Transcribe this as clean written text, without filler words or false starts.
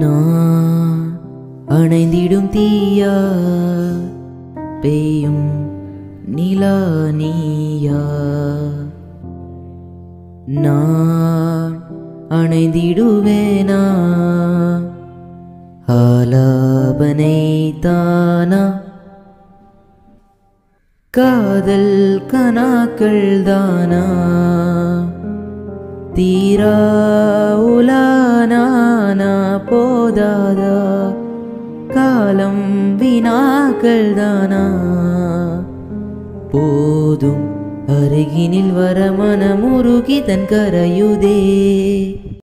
நான் அணைந்திடும் தீயா பெய்யும் நிலா நீயா நான் அணைந்திடுவேனா ஆலாபனை தானா காதல் கனாக்கள் தானா தீரா உலானா போதாதா காலம் வினாக்கள் தானா போதும் அருகினில் வர மனமுருகி தன் கரையுதே.